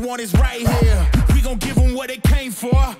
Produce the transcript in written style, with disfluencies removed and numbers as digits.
want is right here. We gon' give them what they came for.